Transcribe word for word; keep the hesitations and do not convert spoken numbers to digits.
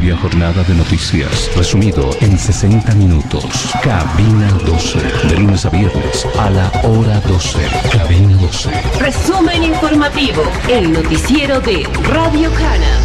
media jornada de noticias, resumido en sesenta minutos. Cabina doce, de lunes a viernes a la hora doce. Cabina doce. Resumen informativo, el noticiero de Radio Cana.